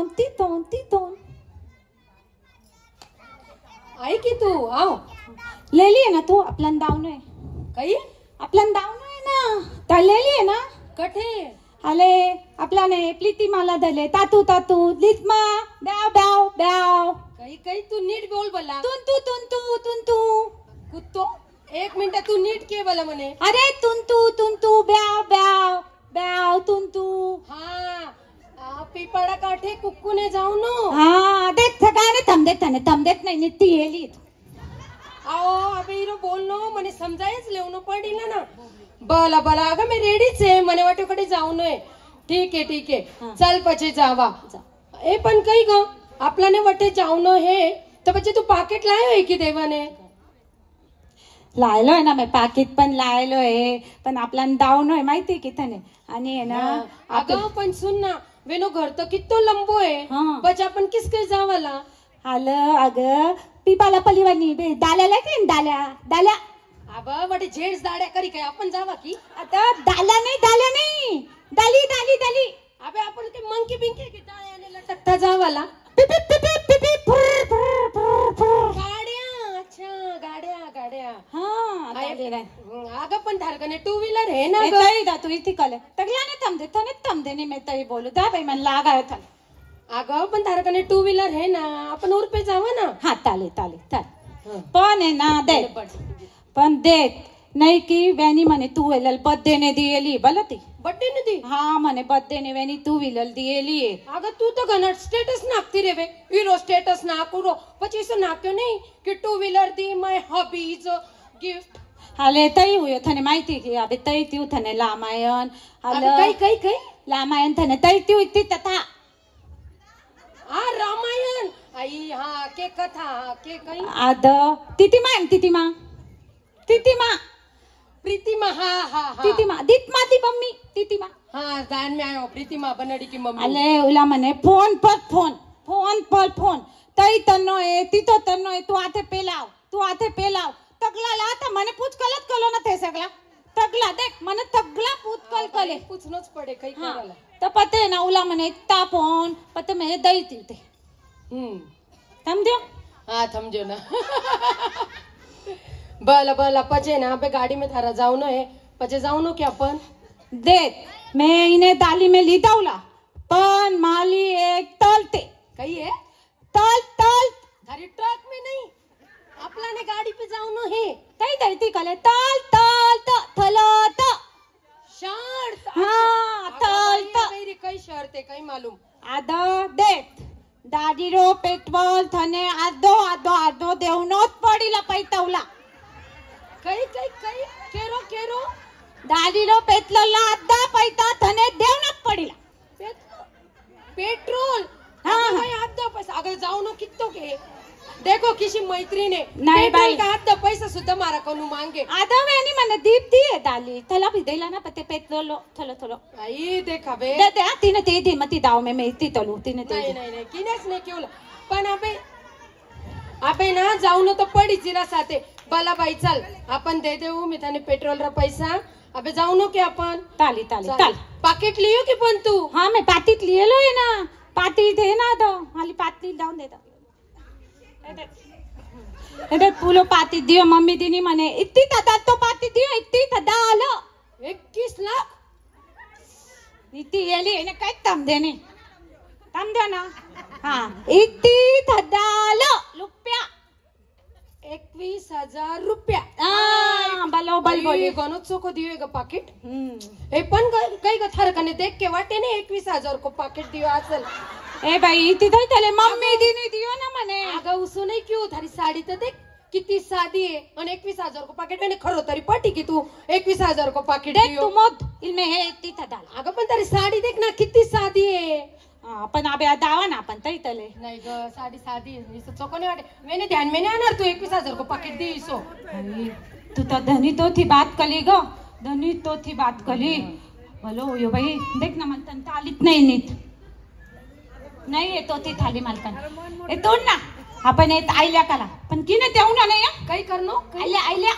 तीतोन आई की तू आओ लेली आहे ना तू आपल्याला दावणं काही आपल्याला दावणं आहे ना त्या लेली आहे ना कठे आले आपल्याने प्लीती मला धले तातू तातू लिस्मा ब्याव ब्याव ब्याव काही काही तू नीट बोल बोला तुंतू कुत्तो एक मिनिट तू नीट के बोला म्हणे अरे तुंतू ब्याव ब्याव ब्याव तुंतू हा पिपाडा काठे कुक्कूने जाऊ नो हा देख गाणे थम देत नाही नीती येली आओ अबे हिरो बोलनो मने समजायच लेवनो पडीला ना बला बला अगं मी रेडीच आहे मने वाटेकडे जाऊ नये ठीक आहे चल पछे जावा ए पण काही ग आपल्याने वाटे जाऊ न हे तर पछे तू पाकिट लायो आहे की देवाने लायलोय ना मी पाकिट पण लायलोय पण आपल्याला दावणोय माहिती की त्याने आणि आहे ना अगं पण सुन ना वेनो घर तर कितो लंबो आहे बच आपण किसके जावाला आलं अगं पिपाला पलीवानी दाल्याला की दाल्या अबा वाटे जेंट्स दाड्या करी काय आपण जावा की आता दाल्या नाही दाली अबे आपण ते मंकी बिंकी की टाळ्याने लटकता जावाला गाड्या अच्छा गाड्या अगं पण धारकने टू व्हीलर है ना ग तू इथे कले तगल्याने थमदे नाही मी तरी बोलू दा बाई मला लागाय था अगं पण धारकने टू व्हीलर है ना आपण उरपे जावा ना हा ताले पण आहे ना दे पण देत नाही की वॅनी म्हणे तू व्हीलर बर्थडेने दिली बोला ती बर्थडे दी हा म्हणे बर्थडेने वॅनी टू व्हीलर दिली अगं तू तो घनाट स्टेटस नाखती रे वे हीरो स्टेटस नाखुरो પછી શું નાખ્યો નહીં કે ટુ વ્હીલર दी माय हॉबीज गिफ्ट हाले तई हुयो थने माहिती की अबे तई ती थने लामायन हाले काही लामायन थने तई ती इती तथा आ रामायण आई हा के कथा के काही आद तितिमा प्रीतिमा हा तितिमा दितमा ती मम्मी तितिमा हाँ ध्यान में आयो प्रीतिमा बनडी की मम्मी अले उला मने फोन पर तई तन्नो ए ती तो तन्नो ए तू आथे पेलाव तगला ला आता मने पूछ कलत कलो ना ते सगला तगला देख मने तगला पूछ कल कले पूछनोच पडे काही करायला तर पते ना उला मने इत्ता फोन पते मैं दई ते समझो हाँ समझो ना बला पचे ना अबे गाड़ी में थारा जाऊ न है पचे जाऊ नो क्या अपन देख मैं इन्हें दाली में लीदाऊला पण माली एक तलते कही है तल थारी ट्रक में नहीं अपना ने गाड़ी पे जाऊ न है कई दलती कले तल थलत शर्त हाँ तल मेरी कई शर्त है कई मालूम आदा देख दादी रो पेट्रोल थने आदो देवनोच पडीला पैतवला कई केरो दादी रो पेट्रोल आदा पैता थने देवनोच पडीला पेट्रोल हाँ भाई आधा पैसा अगर जाऊ नो कितो के देखो किसी मैत्री ने नहीं भाई का आधा पैसा सुद्धा मारा कोनु मांगे आदा वेनी मने दीप्ती है दाली थला भी देला ना पते पेट्रोल थलो आई देखा बे दे तीने ते दी मती दाव में मैं इतनी तलू तीने ते नहीं किनेच नहीं क्यों पण अबे ना जाऊ न तो पडी जिरा साथे बाला बाई चल अपन दे देऊ मी थाने पेट्रोल रा पैसा अबे जाऊ नो क्या अपन ताली पाकिट लियो की पण तू हाँ मैं पाकिट लिए लो है ना पाती थे ना तो हाली पाती डाउन दे दो एदे पुलो पाती दियो मम्मी दिनी मने इतनी तदा तो पाती दियो इतनी तदा आलो 21 लाख इतनी येली इने काय तम दे ना हाँ इतनी तदा आलो रुपया 21,000 रुपया बलो बल बोली गणोत्सव को दियो का पाकिट ए पण काही ग थार कने देख के वाटे ने 21,000 को पाकिट दियो असल ए भाई इतनी तो तले मम्मी दिनी दियो ना मने अगं उसो नहीं क्यों थारी साडी तो देख किती सादी है और 21,000 को पाकिट मैंने खरो तरी पटी की तू 21,000 को पाकिट देख तू मत इनमें है इतनी तदा अगं पण तारी साडी देख ना किती सादी है पण अबे दावा ना आपण तई तले नाही ग साडी सादी है चोकोने वाटे मैंने ध्यान में नहीं आना तू 21,000 को पाकिट दी इसो तू तो धनी तो थी बात कली बोलो यो भाई देख ना मन तालीत नाही येतो ती थाली मालकन येतो ना आपण येत आईल्या कला पण किने देऊ ना नाही काही करनो आईल्या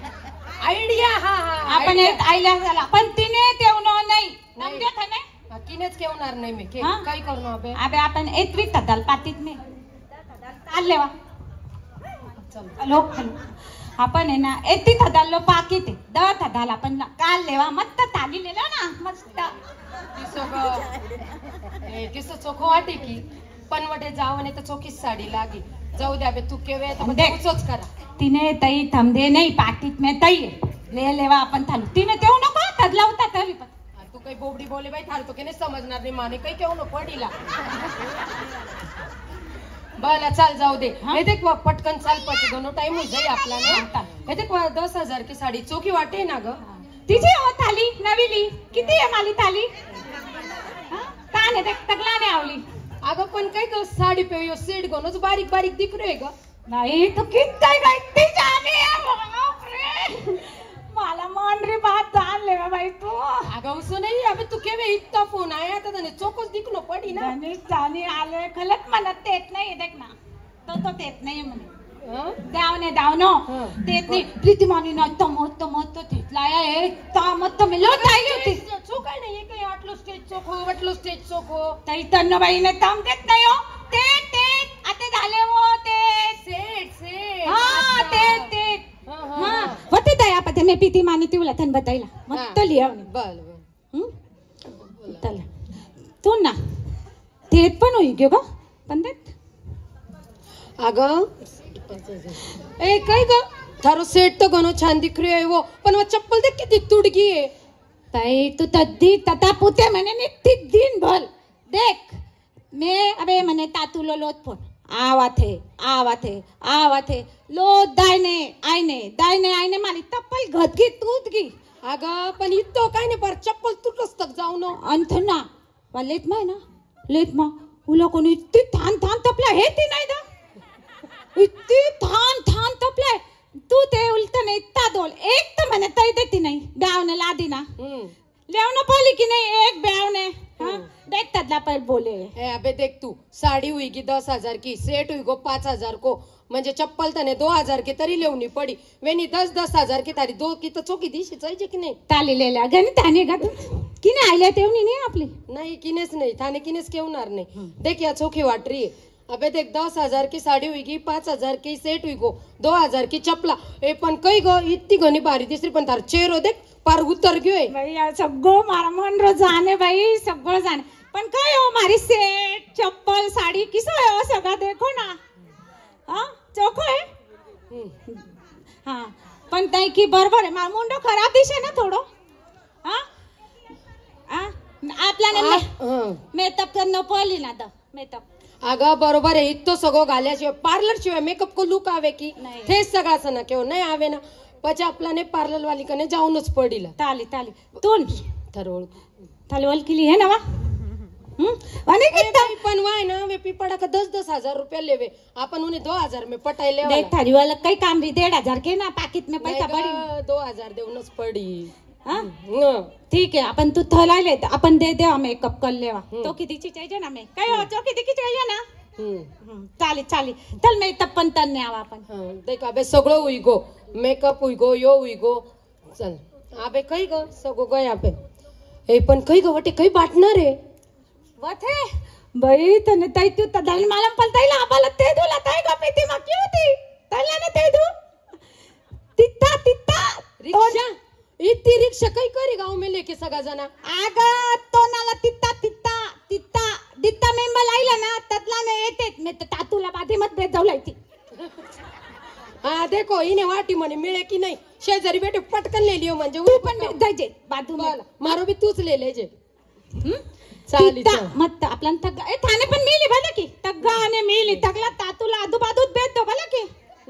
आयडिया हा आपण येत आईल्या कला पण तिने देऊ ना नाही नमदे थाने काहीच केवणार नाही मी हा? काय करू अबे अबे आपण एतवी तदाल पातीत में चालले वा हॅलो आपण आहे ना एती थदालो पाकित आहे द थदाल आपण काल लेवा मस्त थाली लेला ना मस्त किस चोखो वाटे की पनवटे जाव नाही तर चोखीच साडी लागी जाऊ द्या बे तू केवे चोच करा तिने तई थमदे नाही पाकित में तई ले लेवा आपण थालू तिने तेव नको थदला होता तरी पण तू काही बोबडी बोले बाई थालतो की नाही समजणार नाही माने काही केव नको पडीला बला चाल जाऊ दे हे देख पटकन चाल पट दोनों टाइम हो जाई आपला ना हे देख 10,000 की साडी चोखी वाटे ना ग तिची हो थाली नवीली किती आहे माली थाली का नाही देख तगला नाही आवली अगं पण काय ग साडी पे सेट गणोच बारीक बारीक दिखरे ग नाही तू किती काय ती जाने बापरे मला मन रे बात जान ले बाई तू अगं उसो नाही अबे तू केवे इतना फोन आया तर तने चोकोच दिखनो पडी ना जाने जाने आले खलत मला तेत नाही देख ना तो तेत नाही म्हणे दावनो तेत नाही प्रीतिमानी ना तमत तिथलाया हे तामत मिलो टाइली होती चोकाय नाही काही आटलो स्टेज चोखो वटलो स्टेज चोखो तई तन्नबाईने ताम देत नाही हो ते आता झाले हो ते सेट हा ते हां होते दया पते मैं पीती मानी ती उलथन बताइला मत लिया बल तल तू ना तेत पण होई गयो ग पंडित अगं ए काय ग थारो सेट तो गणो छान दिख रही है वो पण वो चप्पल देख किती तुडगी है ताई तू तद्दी तता पुते मैंने नित्य दिन भर देख मैं अबे मने तातुलो लोत फोन आवा थे लो दायने आईने मारी तप्पल घतगी तूतगी अगं पण इतो काय नाही पर चप्पल तुटस तक जाऊ न अंथना लेत मा उला कोणी इतकी थान तपला हे ती नाही दा इतकी थान तपलाय तू ते उलट नाही इत्ता दोल एक तर म्हणे तई देती नाही ब्यावने लादी ना लेवना बोली की नहीं एक ब्यावने देख तदला पर बोले अबे देख तू साड़ी हुई की 10,000 की सेट हुई को 5,000 को म्हणजे चप्पल तने 2,000 की तरी लेवनी पड़ी वेनी 10,000 की तारी दो की तो चौकी दिशी चाहिए की नहीं ताली ले ला गण ताने का तू किने आले तेवनी नहीं आपली नहीं किनेस नहीं थाने किनेस केवनार नहीं देख या चौकी वाट रही है अबे देख 10,000 की साड़ी हुई 5,000 की सेट हुई को 2,000 की चपला ए पण कई गो इतनी घनी भारी दिसरी पण तार चेहरो देख पार उतर गयो है भाई या सगळो मारा मन रो जाने भाई सगळं जाने पण काय हो मारी सेट चप्पल साडी किसो है हो सगळा देखो ना हां चोखो है हां पण ताई की बरोबर आहे मार मुंडो खराब दिसे ना थोडो हां आपल्याने मेकअप करणं पडली ना द मेकअप अगं बरोबर आहे इतो सगळं घाल्याशिवाय पार्लर शिवाय मेकअप को लुक आवे की तेच सगळा सना केव नाही आवे ना પછી आपल्याने पार्लर वाली कने जाऊनच पडीला ताली तून थरोळ थलवल केली है ना वा आणि कितना पण वाय ना वे पीपड़ा का 10,000 रुपया लेवे अपन उन्हें 2,000 में पटाई ले देख थारी वाला कई काम भी 1,500 के ना पैकेट में पैसा पड़ी 2,000 देऊनच पडी हां ठीक है अपन तू थला ले अपन दे दे मेकअप कर लेवा तो कितीची चाहिए ना मैं काय हो जो किती चाहिए ना चाली चल मैं तब पण तन्ने आवा आपण देख अबे सगळं हुई गो मेकअप हुई गो यो हुई गो चल अबे कई गो सगो गया पे ए पण कई गो वटे कई बाटणार रे वथे बाई तने ताई तू तदाल मालम पलताईला आबाला ते दुला ताई का पेती मा क्यों थी तल्ला ने ते दू तित्ता रिक्शा इतनी रिक्शा कई करी गांव में लेके सगा जाना आगा तो नाला तित्ता दित्ता में मलाईला ना तदला ने येते मैं तातूला बाधी मत भेट जाऊ लायती हाँ देखो इने वाटी मने मिळे की नाही शेजारी बेटे पटकन ले लियो म्हणजे तू पण जायजे बाजू में मारो भी तूच ले लेजे चाली मत आपला तग ए थाने पण मिली भला की तग्गाने मिली तगला तातूला आजूबाजूत भेट दो भला की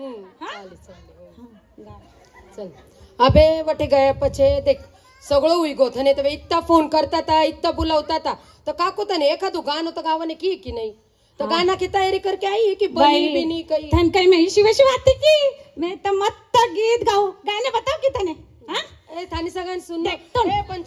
चल अबे वटे गया पछे देख सगळं हुई गो थने तवे इत्ता फोन करता था इत्ता बुलावता था तो काको तने एखादो गाणं तो गावाने की नहीं तो गाना की तैयारी करके आई है कि बनी भी नहीं कही थन कई में शिव आती की मैं तो मत गीत गाऊ गाने बताओ की तने हां ए थानी सगळ्यांनी सुन ए पण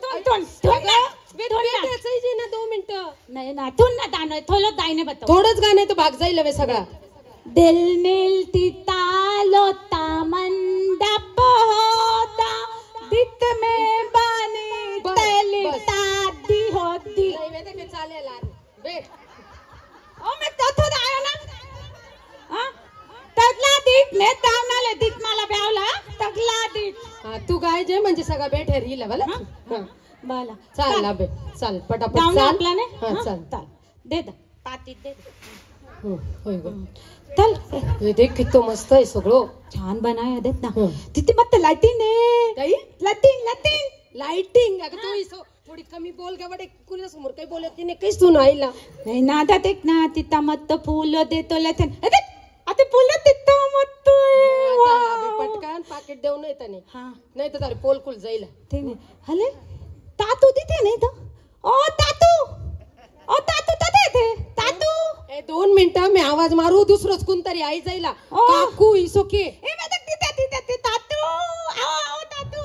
सही जे ना 2 मिनिटं नाही ना तू ना दानो थोलो दाईने बताओ थोडंच गाणं तो भाग जाईल वे सगळा दिल मिलती तालो मंदब होता दित में बानी तली तादी होती देखे चालेल अरे बेट ओ मैं तथो आयो ना हां तगला दीट ने तावनाले दीट मला ब्यावला तगला दीट हा तू काय जे म्हणजे सगळं बेठे रिला भला हा बाला चाल ना बे चाल पटापट जाऊ ना चाल आपल्याने हा चाल चाल दे द पातीत दे होय गो चल हे देख किती मस्त आहे सगळं छान बनाया देत ना हं. तिथे मत लाईटिंग आहे काही लाईटिंग लाइटिंग अगं तू इसो थोडी कमी बोल का बडे कुणा समोर काही बोलत नाही काहीच तू नाहीला नाही ना आता देख ना तिथं मत फुल देतो लथन अरे आता फुल देतो मत पटकन पाकिट देऊ नाही तने हा नाही तर तारे पोल कुल जाईल ते नाही हले तातू देते नाही तर ओ तातू तर देते तातू ए 2 मिनिटं मी आवाज मारू दुसरंच कोणतरी आई जाईला ओ. काकू इसो के ए मैं देते तातू आओ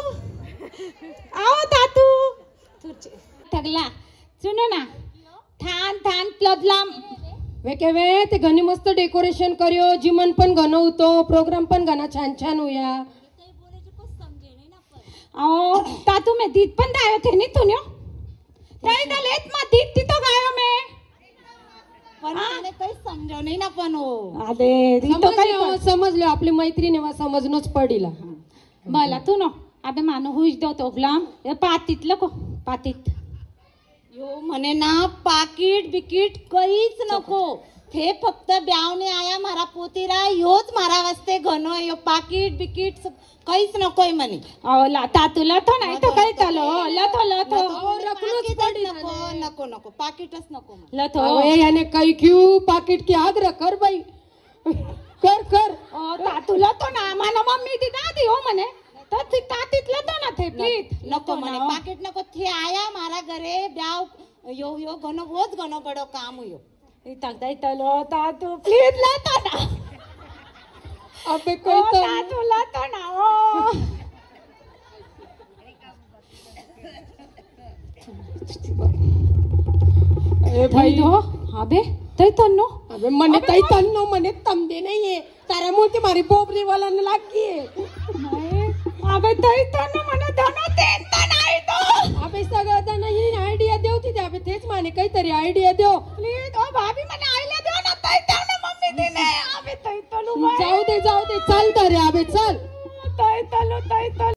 तातू तुझे ठगला सुनो ना थान प्लदलाम वेके वे ते घणी मस्त डेकोरेशन कर्यो जीवन पण घन होतो प्रोग्राम पण घना छान छान होया आओ तातू में दीद पण दायो थे नहीं तुन्यो ताई दलेत मा दीद ती तो गायो में पण त्याने काही समजव नाही ना पण हो अरे ती तो काही समजले आपली मैत्रीण वा समजणच पडिला मला तू नो अबे मानो हुईच दो तो गुलाम ये पातीत लको पातीत यो म्हणे ना पाकिट बिकिट काहीच नको हे फक्त ब्यावने आया मारा पोतीरा योच मारा वास्ते घनो यो पाकिट बिकिट काहीच नकोय म्हणे आओ ला तातू लथो नाही तो काही तलो लथो रखणंच पडिला नको नको पाकिटच नको म्हणे. लथो अवे याने काही क्यू पाकिट की आग्रह कर बाई कर ओ तातू लथो ना मानो मम्मी दी दादी हो मने तो ती तातीत लथो ना थे प्लीज नको म्हणे पाकिट नको थे आया मारा घरे ब्याव यो घनो वोच घनो बडो काम हो यो तगदाई तलो तातू प्लीज लथो ना अबे ओ कोई तो तातू लथो ना ओ ए भाई दो अबे तई तन्नो अबे मने तई तन्नो मने तमदे नहीं है तारा मुंह मारी बोबरी वाला ने लागी है अबे तई तन्नो मने दोनो तीन तो नाही तो अबे सगळं जण ही आयडिया देवती ते अबे तेच माने काहीतरी आयडिया देव प्लीज ओ भाभी मने आईला दो ना तई तन्नो मम्मी दिने अबे तई तलो जाऊ दे चल तारे अबे चल तई तलो